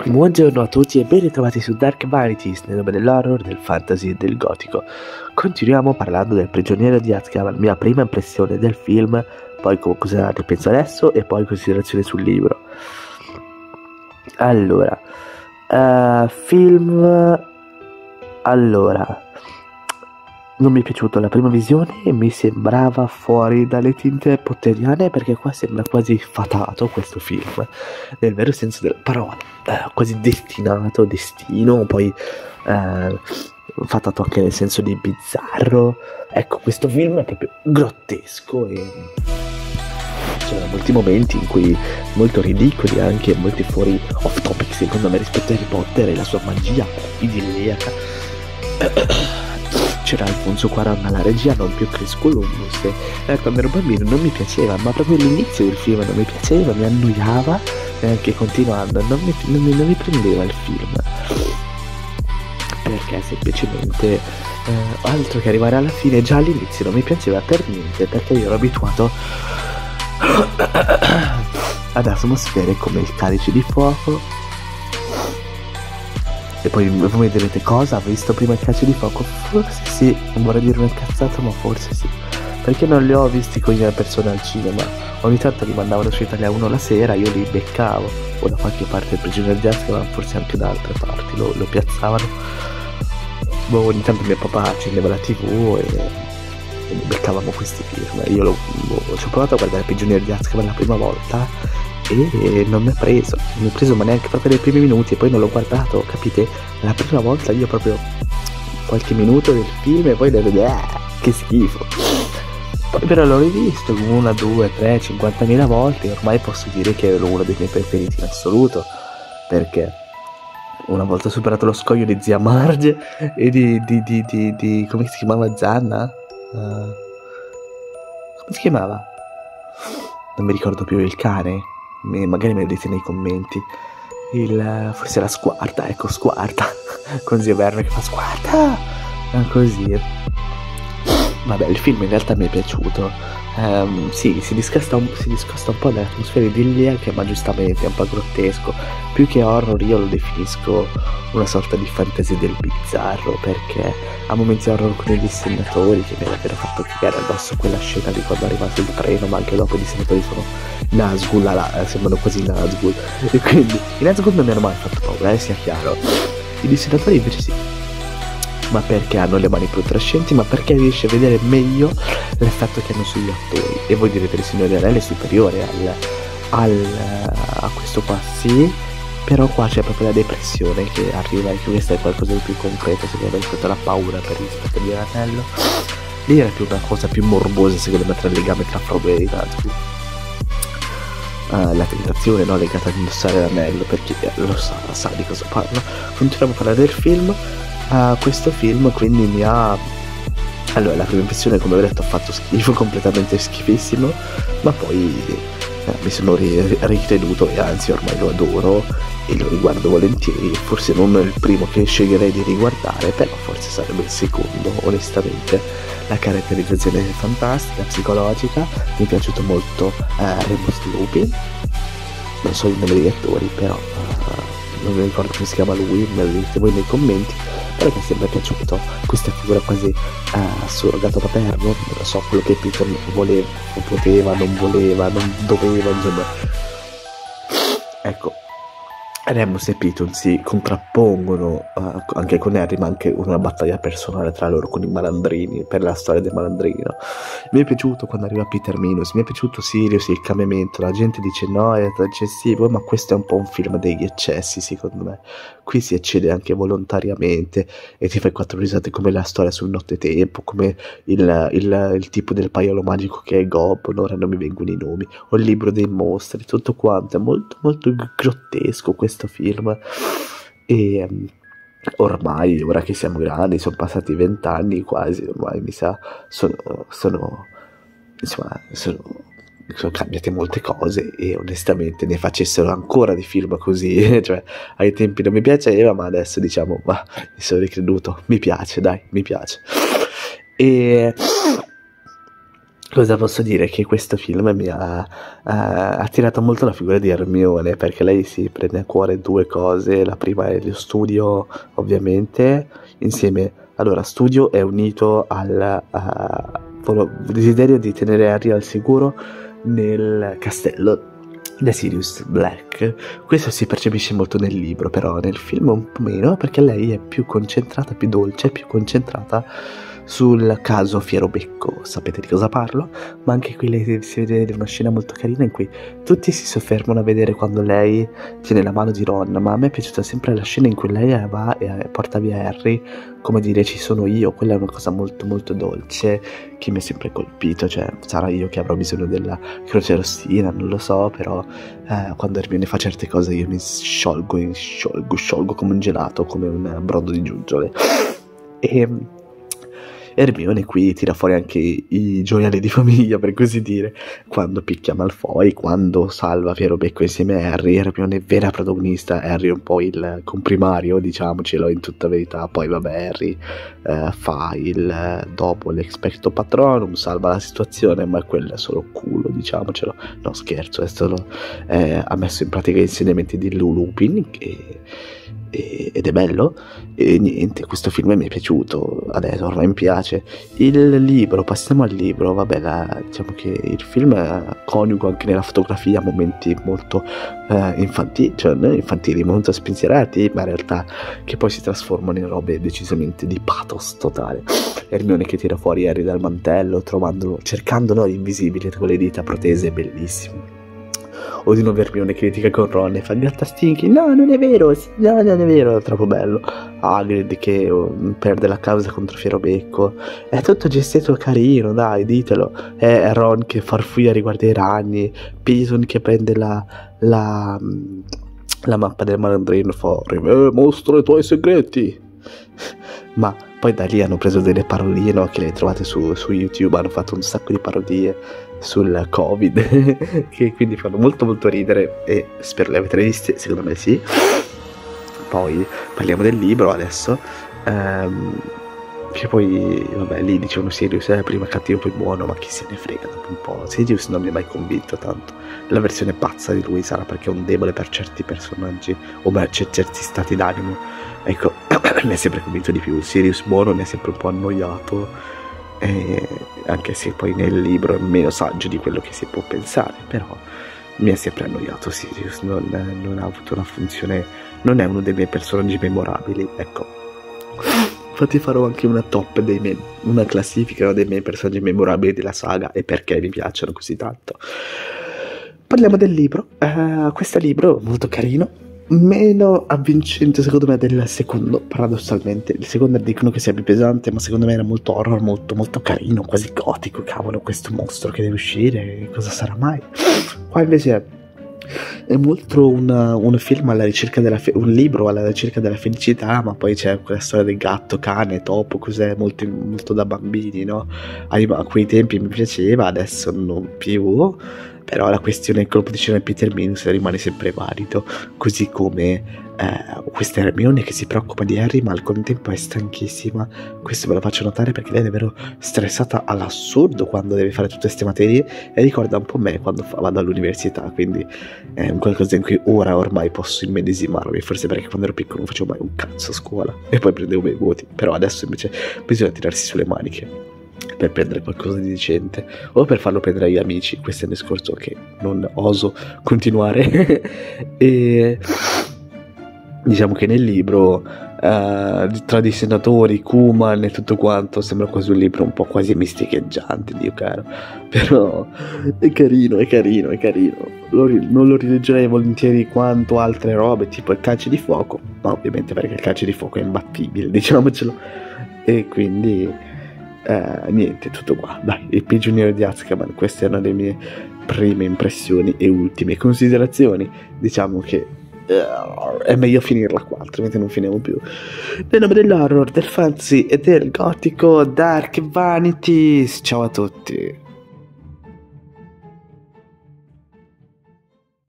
Buongiorno a tutti e ben ritrovati su Dark Vanities, nel nome dell'horror, del fantasy e del gotico. Continuiamo parlando del Prigioniero di Azkaban, la mia prima impressione del film, poi cosa ne penso adesso e poi considerazioni sul libro. Allora, non mi è piaciuto la prima visione e mi sembrava fuori dalle tinte potteriane, perché qua sembra quasi fatato questo film, nel vero senso della parola, quasi destino, poi fatato anche nel senso di bizzarro. Ecco, questo film è proprio grottesco e c'erano molti momenti in cui molto ridicoli, anche molti fuori off topic secondo me rispetto a Harry Potter e la sua magia idilliaca. C'era Alfonso Cuarón alla regia, non più Chris Columbus, e quando ero bambino non mi piaceva, ma proprio l'inizio del film non mi piaceva, mi annoiava, e anche continuando non mi prendeva il film, perché semplicemente altro che arrivare alla fine, già all'inizio non mi piaceva per niente, perché io ero abituato ad atmosfere come il Calice di Fuoco. E poi voi direte: cosa? Ha visto prima il Calice di Fuoco? Forse sì, non vorrei dire una cazzata, ma forse sì, perché non li ho visti con le persone al cinema. Ogni tanto li mandavano su Italia 1 la sera, io li beccavo, o da qualche parte il Prigioniero di Azkaban, forse anche da altre parti lo piazzavano. Ogni tanto mio papà accendeva la TV e beccavamo questi film. Io ci ho provato a guardare il Prigioniero di Azkaban la prima volta e non mi ha preso, ma neanche proprio nei primi minuti, e poi non l'ho guardato, capite? La prima volta io proprio qualche minuto del film e poi ho detto che schifo. Poi però l'ho rivisto 1, 2, 3, 50.000 volte e ormai posso dire che era uno dei miei preferiti in assoluto, perché una volta superato lo scoglio di Zia Marge e di come si chiamava, Zanna? Come si chiamava? Non mi ricordo più, il cane. Magari me lo dite nei commenti. Forse la Squarta, ecco, Squarta con Zio Verno che fa Squarta, così. Vabbè, il film in realtà mi è piaciuto. Sì, si discosta un po' dall'atmosfera idilliaca, ma giustamente è un po' grottesco. Più che horror io lo definisco una sorta di fantasia del bizzarro, perché ha momenti horror con i dissegnatori che mi ha davvero fatto cagare addosso, quella scena di quando è arrivato il treno, ma anche dopo i dissegnatori sono Nazgul, sembrano quasi Nazgul, e quindi i Nazgul non mi hanno mai fatto paura, sia chiaro. I dissegnatori invece sì, ma perché hanno le mani più trascenti, ma perché riesce a vedere meglio l'effetto che hanno sugli attori. E voi direte: il Signore degli Anelli è superiore a questo qua, sì, però qua c'è proprio la depressione che arriva, e questo è qualcosa di più concreto secondo me rispetto alla paura per rispetto di Anello. Lì era più una cosa più morbosa secondo me, tra il legame tra Frodo e Nazgul, la tentazione, no, legata ad indossare l'anello, perché lo sa di cosa parlo. Continuiamo a parlare del film. Questo film quindi mi ha... Allora, la prima impressione, come ho detto, ha fatto schifo, completamente schifissimo, ma poi mi sono ricreduto e anzi ormai lo adoro e lo riguardo volentieri. Forse non il primo che sceglierei di riguardare, però forse sarebbe il secondo, onestamente. La caratterizzazione è fantastica, psicologica, mi è piaciuto molto Remus Lupin, non so il nome degli attori, però non mi ricordo come si chiama lui, me lo dite voi nei commenti, però mi è sempre piaciuto questa figura quasi surrogato paterno, non lo so, quello che Peter voleva, poteva, non voleva, non doveva, insomma. Ecco, Remus e Piton si contrappongono anche con Harry, ma anche una battaglia personale tra loro con i malandrini, per la storia del malandrino. Mi è piaciuto quando arriva Peter Minus, mi è piaciuto Sirius, il cambiamento. La gente dice no, è eccessivo, ma questo è un po' un film degli eccessi secondo me. Qui si eccede anche volontariamente e ti fai 4 risate, come la storia sul nottetempo, come il tipo del paiolo magico che è Gob, ora non mi vengono i nomi, o il libro dei mostri, tutto quanto è molto molto grottesco questo film. E ormai, ora che siamo grandi, sono passati 20 anni quasi, ormai mi sa, sono cambiate molte cose, e onestamente ne facessero ancora di film così cioè ai tempi non mi piaceva, ma adesso diciamo, ma mi sono ricreduto, mi piace, dai, mi piace. E Cosa posso dire? Che questo film mi ha attirato molto la figura di Hermione, perché lei si prende a cuore due cose. La prima è lo studio, ovviamente, insieme. Allora, studio è unito al desiderio di tenere Harry al sicuro nel castello da Sirius Black. Questo si percepisce molto nel libro, però nel film un po' meno, perché lei è più concentrata, più dolce, più concentrata sul caso Fierobecco. Sapete di cosa parlo? Ma anche qui lei si vede una scena molto carina in cui tutti si soffermano a vedere quando lei tiene la mano di Ron, ma a me è piaciuta sempre la scena in cui lei va e porta via Harry, come dire ci sono io. Quella è una cosa molto molto dolce che mi ha sempre colpito. Cioè, sarà io che avrò bisogno della croce rossina, non lo so, però quando Hermione fa certe cose io mi sciolgo come un gelato, come un brodo di giuggiole. E Hermione qui tira fuori anche i gioielli di famiglia, per così dire, quando picchia Malfoy, quando salva Fierobecco insieme a Harry. Hermione è vera protagonista, Harry è un po' il comprimario, diciamocelo in tutta verità. Poi vabbè, Harry fa dopo l'Expecto Patronum, salva la situazione, ma quello è solo culo, diciamocelo. No, scherzo, è solo ha messo in pratica gli insegnamenti di Lupin, ed è bello. E niente, questo film mi è piaciuto, adesso ormai mi piace. Il libro, passiamo al libro. Vabbè, diciamo che il film coniuga anche nella fotografia momenti molto infantili, cioè non infantili, molto spensierati, ma in realtà che poi si trasformano in robe decisamente di pathos totale. Hermione che tira fuori Harry dal mantello, cercandolo invisibile con le dita protese, bellissimo. O di nuovo Hermione critica con Ron e fa gatta stinchi, no non è vero, no non è vero, è troppo bello. Hagrid che perde la causa contro Fierobecco, è tutto gestito carino, dai, ditelo. È Ron che farfulla riguardo ai ragni, Pison che prende la mappa del malandrino, fa mostra i tuoi segreti. Ma poi da lì hanno preso delle paroline, no, che le trovate su YouTube, hanno fatto un sacco di parodie sul Covid che quindi fanno molto molto ridere, e spero le avete viste, secondo me sì. Poi parliamo del libro adesso, che poi vabbè, lì dicevano Sirius è prima cattivo poi buono, ma chi se ne frega dopo un po'. Sirius non mi ha mai convinto tanto. La versione pazza di lui sarà perché è un debole per certi personaggi o per certi stati d'animo, ecco. Mi ha sempre convinto di più. Sirius buono mi ha sempre un po' annoiato, anche se poi nel libro è meno saggio di quello che si può pensare, però mi ha sempre annoiato. Sirius non ha avuto una funzione, non è uno dei miei personaggi memorabili, ecco. Infatti farò anche una una classifica dei miei personaggi memorabili della saga e perché mi piacciono così tanto. Parliamo del libro. Questo libro molto carino, meno avvincente secondo me del secondo, paradossalmente. Il secondo dicono che sia più pesante, ma secondo me era molto horror, molto molto carino, quasi gotico. Cavolo, questo mostro che deve uscire, cosa sarà mai? Qua invece è molto un film alla ricerca un libro alla ricerca della felicità, ma poi c'è quella storia del gatto, cane, topo, cos'è, molto, molto da bambini, no? A quei tempi mi piaceva, adesso non più. Però la questione del colpo di scena di Peter Minus rimane sempre valido, così come questa Hermione che si preoccupa di Harry ma al contempo è stanchissima. Questo ve lo faccio notare perché lei è davvero stressata all'assurdo quando deve fare tutte queste materie, e ricorda un po' me quando vado all'università, quindi è un qualcosa in cui ora ormai posso immedesimarmi, forse perché quando ero piccolo non facevo mai un cazzo a scuola e poi prendevo bei voti, però adesso invece bisogna tirarsi sulle maniche per prendere qualcosa di decente o per farlo prendere agli amici. Questo è un discorso che non oso continuare e diciamo che nel libro tra dei senatori, Kuman e tutto quanto sembra quasi un libro un po' quasi misticheggiante, Dio caro, però è carino, non lo rileggerei volentieri quanto altre robe tipo il Calci di Fuoco, ma ovviamente perché il Calci di Fuoco è imbattibile, diciamocelo, e quindi niente, tutto qua. Dai, il prigioniero di Azkaban, queste erano le mie prime impressioni e ultime considerazioni. Diciamo che è meglio finirla qua, altrimenti non finiamo più. Nel nome dell'horror, del fantasy e del gotico Dark Vanities, ciao a tutti.